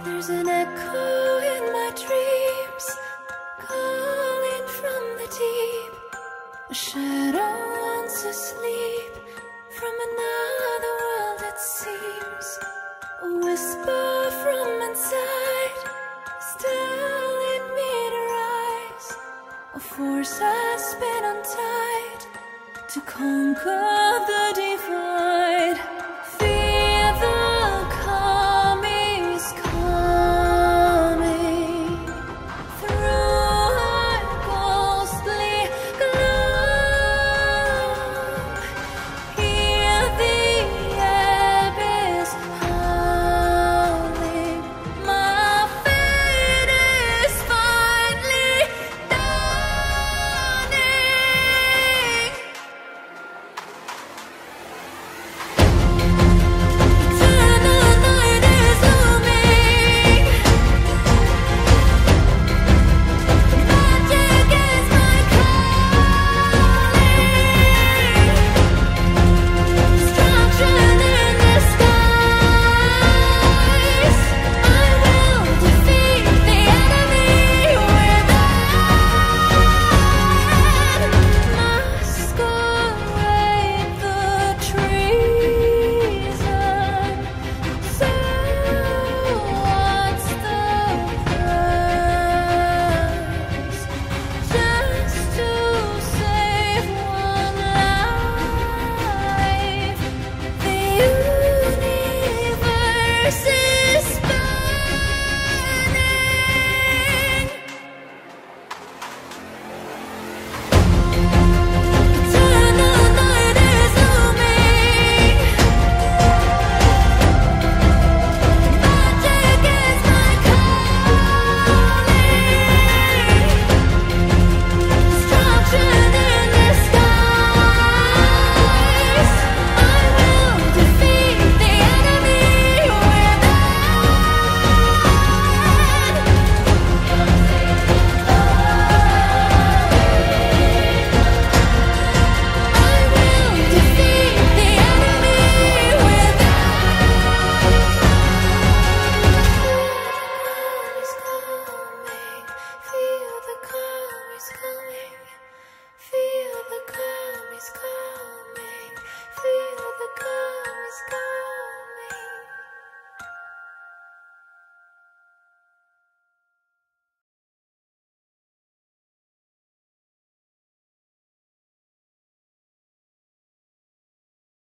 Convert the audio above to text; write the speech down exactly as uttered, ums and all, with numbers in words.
There's an echo in my dreams, calling from the deep. A shadow wants to sleep from another world, it seems. A whisper from inside is telling me to rise. A force has been untied to conquer the deep.